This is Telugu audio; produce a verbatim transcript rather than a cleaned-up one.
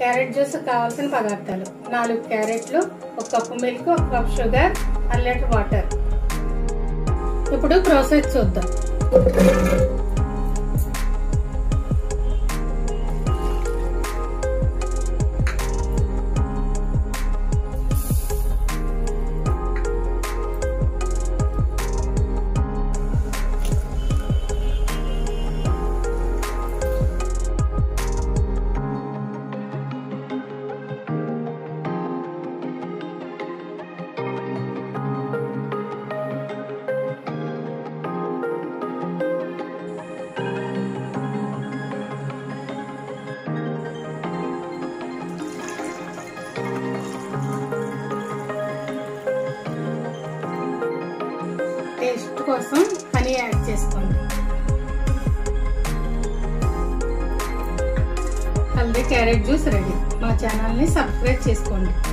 క్యారెట్ జ్యూస్ కావాల్సిన పదార్థాలు నాలుగు క్యారెట్లు, ఒక కప్పు మిల్క్, ఒక cup sugar, one litre water. ఇప్పుడు ప్రాసెస్ చూద్దాం. టేస్ట్ కోసం హనీ యాడ్ చేసుకోండి. హల్దీ క్యారెట్ జ్యూస్ రెడీ. మా ఛానల్ని సబ్స్క్రైబ్ చేసుకోండి.